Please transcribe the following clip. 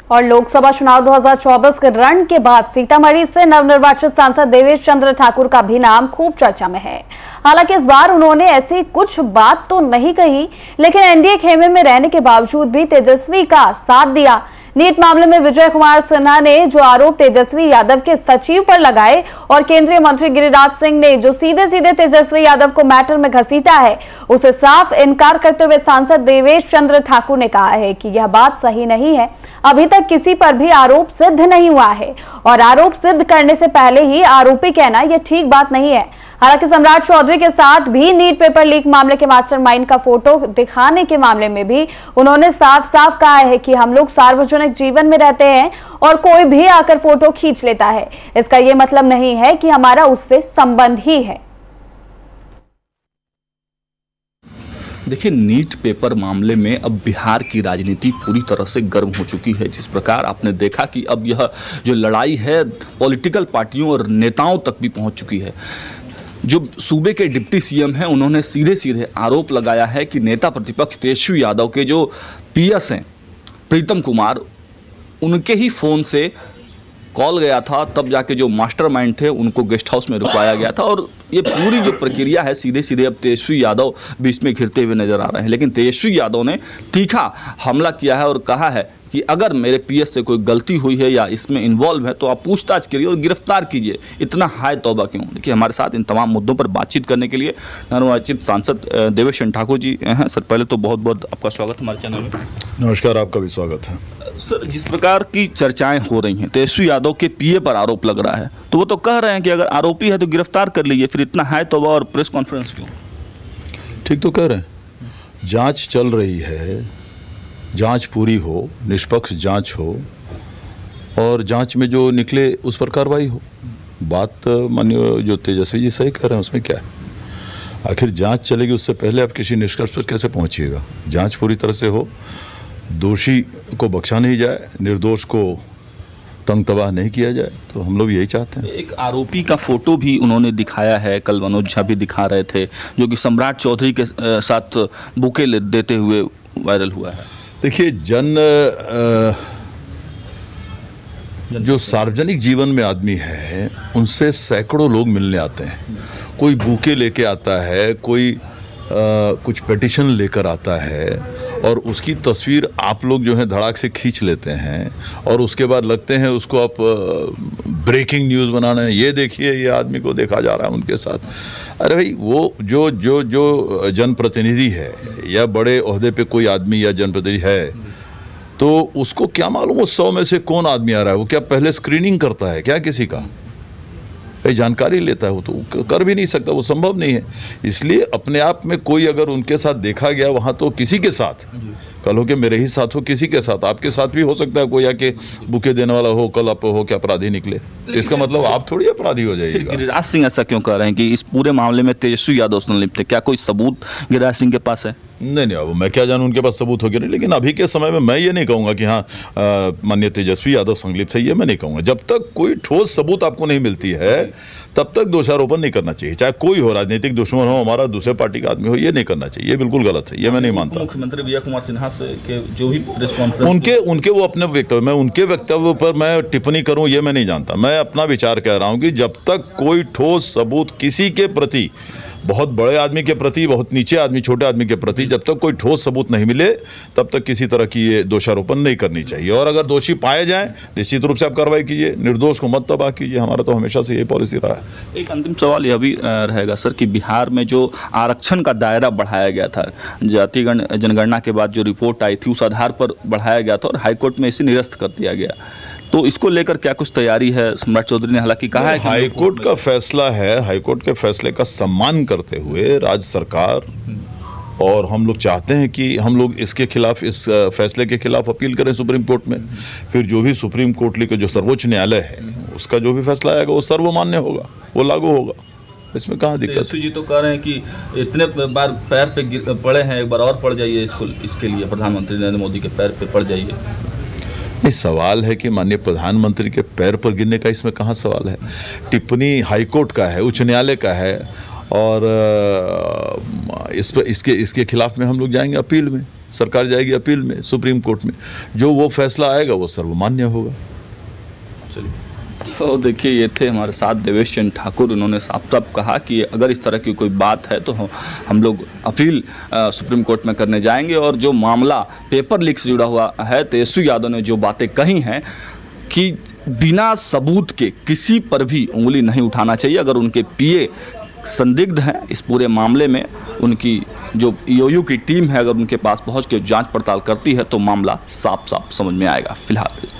और लोकसभा चुनाव 2024 के रण के बाद सीतामढ़ी से नवनिर्वाचित सांसद देवेश चंद्र ठाकुर का भी नाम खूब चर्चा में है। हालांकि इस बार उन्होंने ऐसी कुछ बात तो नहीं कही, लेकिन एनडीए खेमे में रहने के बावजूद भी तेजस्वी का साथ दिया। नीट मामले में विजय कुमार सिन्हा ने जो आरोप तेजस्वी यादव के सचिव पर लगाए और केंद्रीय मंत्री गिरिराज सिंह ने जो सीधे सीधे तेजस्वी यादव को मैटर में घसीटा है, उसे साफ इनकार करते हुए सांसद देवेश चंद्र ठाकुर ने कहा है कि यह बात सही नहीं है। अभी तक किसी पर भी आरोप सिद्ध नहीं हुआ है और आरोप सिद्ध करने से पहले ही आरोपी कहना यह ठीक बात नहीं है। हालांकि सम्राट चौधरी के साथ भी नीट पेपर लीक मामले के मास्टरमाइंड का फोटो दिखाने के मामले में भी उन्होंने साफ साफ कहा है कि हम लोग सार्वजनिक जीवन में रहते हैं और कोई भी आकर फोटो खींच लेता है, इसका यह मतलब नहीं है कि हमारा उससे संबंध ही है। देखिए, नीट पेपर मामले में अब बिहार की राजनीति पूरी तरह से गर्म हो चुकी है। जिस प्रकार आपने देखा कि अब यह जो लड़ाई है पॉलिटिकल पार्टियों और नेताओं तक भी पहुंच चुकी है। जो सूबे के डिप्टी सीएम हैं, उन्होंने सीधे सीधे आरोप लगाया है कि नेता प्रतिपक्ष तेजस्वी यादव के जो पीएस हैं प्रीतम कुमार, उनके ही फ़ोन से कॉल गया था, तब जाके जो मास्टरमाइंड थे उनको गेस्ट हाउस में रुकवाया गया था। और ये पूरी जो प्रक्रिया है सीधे सीधे अब तेजस्वी यादव बीच में घिरते हुए नजर आ रहे हैं। लेकिन तेजस्वी यादव ने तीखा हमला किया है और कहा है कि अगर मेरे पीएस से कोई गलती हुई है या इसमें इन्वॉल्व है तो आप पूछताछ करिए और गिरफ्तार कीजिए। इतना हाय तौबा क्यों? देखिए, हमारे साथ इन तमाम मुद्दों पर बातचीत करने के लिए नवनिर्वाचित सांसद देवेश चंद्र ठाकुर जी हैं। सर, पहले तो बहुत बहुत आपका स्वागत हमारे चैनल में। नमस्कार, आपका भी स्वागत है। सर, जिस प्रकार की चर्चाएं हो रही हैं, तेजस्वी यादव के पीए पर आरोप लग रहा है, तो वो तो कह रहे हैं कि अगर आरोपी है तो गिरफ्तार कर लीजिए, फिर इतना हाय तौबा और प्रेस कॉन्फ्रेंस क्यों? ठीक तो कह रहे हैं, जांच चल रही है, जांच पूरी हो, निष्पक्ष जांच हो और जांच में जो निकले उस पर कार्रवाई हो। बात माननीय जो तेजस्वी जी सही कह रहे हैं, उसमें क्या है? आखिर जांच चलेगी, उससे पहले आप किसी निष्कर्ष पर कैसे पहुंचिएगा? जांच पूरी तरह से हो, दोषी को बख्शा नहीं जाए, निर्दोष को तंग तबाह नहीं किया जाए, तो हम लोग यही चाहते हैं। एक आरोपी का फोटो भी उन्होंने दिखाया है, कल मनोज झा भी दिखा रहे थे, जो कि सम्राट चौधरी के साथ बुके देते हुए वायरल हुआ है। देखिए, जो सार्वजनिक जीवन में आदमी है, उनसे सैकड़ों लोग मिलने आते हैं। कोई बुके लेके आता है, कोई कुछ पिटीशन लेकर आता है और उसकी तस्वीर आप लोग जो है धड़ाक से खींच लेते हैं और उसके बाद लगते हैं उसको आप ब्रेकिंग न्यूज़ बनाना है। ये देखिए, ये आदमी को देखा जा रहा है उनके साथ। अरे भाई, वो जो जनप्रतिनिधि है या बड़े ओहदे पे कोई आदमी या जनप्रतिनिधि है, तो उसको क्या मालूम वो 100 में से कौन आदमी आ रहा है? वो क्या पहले स्क्रीनिंग करता है क्या किसी का? जानकारी लेता है? वो तो कर भी नहीं सकता, वो संभव नहीं है। इसलिए अपने आप में कोई अगर उनके साथ देखा गया वहाँ, तो किसी के साथ, कल हो के मेरे ही साथ हो, किसी के साथ, आपके साथ भी हो सकता है कोई आके बुके देने वाला हो, कल आप हो क्या अपराधी निकले, इसका मतलब आप थोड़ी अपराधी हो जाइएगा। गिरिराज सिंह ऐसा क्यों कह रहे हैं कि इस पूरे मामले में तेजस्वी यादव संलिप्त है? क्या कोई सबूत गिरिराज सिंह के पास है? नहीं, अब मैं क्या जानूं उनके पास सबूत हो गया नहीं, लेकिन अभी के समय में मैं ये नहीं कहूँगा कि हाँ माननीय तेजस्वी यादव संलिप्त है, ये मैं नहीं कहूँगा। जब तक कोई ठोस सबूत आपको नहीं मिलती है, तब तक दोषारोपण नहीं करना चाहिए, चाहे कोई हो, राजनीतिक दुश्मन हो, हमारा दूसरे पार्टी का आदमी हो, ये नहीं करना चाहिए। ये बिल्कुल गलत है, ये मैं नहीं मानता। मुख्यमंत्री विजय कुमार सिन्हा से के जो भी प्रेस कॉन्फ्रेंस उनके वो अपने वक्तव्य, मैं उनके वक्तव्य पर मैं टिप्पणी करूं ये मैं नहीं जानता। मैं अपना विचार कह रहा हूं कि जब तक कोई ठोस सबूत किसी के प्रति, बहुत बड़े आदमी के प्रति, बहुत नीचे आदमी, छोटे आदमी के प्रति, जब तक कोई ठोस सबूत नहीं मिले, तब तक किसी तरह की ये दोषारोपण नहीं करनी चाहिए। और अगर दोषी पाए जाएं, निश्चित रूप से आप कार्रवाई कीजिए, निर्दोष को मत तबाह कीजिए। हमारा तो हमेशा से यही पॉलिसी रहा है। एक अंतिम सवाल यह भी रहेगा सर कि बिहार में जो आरक्षण का दायरा बढ़ाया गया था, जाति जनगणना के बाद जो रिपोर्ट आई थी, उस आधार पर बढ़ाया गया था और हाईकोर्ट में इसे निरस्त कर दिया गया, तो इसको लेकर क्या कुछ तैयारी है? सम्राट चौधरी ने हालांकि कहा है कि हाईकोर्ट का फैसला है, हाईकोर्ट के फैसले का सम्मान करते हुए राज्य सरकार और हम लोग चाहते हैं कि हम लोग इसके खिलाफ, इस फैसले के खिलाफ अपील करें सुप्रीम कोर्ट में। फिर जो भी सुप्रीम कोर्ट लेकर, जो सर्वोच्च न्यायालय है, उसका जो भी फैसला आएगा वो सर्वमान्य होगा, वो लागू होगा। इसमें कहाँ दिक्कत है? जी तो कह रहे हैं कि इतने बार पैर पे पड़े हैं, एक बार और पड़ जाइए इसके लिए, प्रधानमंत्री नरेंद्र मोदी के पैर पे पड़ जाइए। ये सवाल है कि माननीय प्रधानमंत्री के पैर पर गिरने का इसमें कहाँ सवाल है? टिप्पणी हाईकोर्ट का है, उच्च न्यायालय का है और इसके खिलाफ में हम लोग जाएंगे अपील में। सरकार जाएगी अपील में सुप्रीम कोर्ट में, जो वो फैसला आएगा वो सर्वमान्य होगा। चलिए, तो देखिए ये थे हमारे साथ देवेश चंद्र ठाकुर। उन्होंने साफ साफ कहा कि अगर इस तरह की कोई बात है तो हम लोग अपील सुप्रीम कोर्ट में करने जाएंगे। और जो मामला पेपर लीक से जुड़ा हुआ है, तेजस्वी यादव ने जो बातें कही हैं कि बिना सबूत के किसी पर भी उंगली नहीं उठाना चाहिए। अगर उनके पीए संदिग्ध हैं इस पूरे मामले में, उनकी जो ईओयू की टीम है अगर उनके पास पहुंच के जांच पड़ताल करती है तो मामला साफ साफ समझ में आएगा। फिलहाल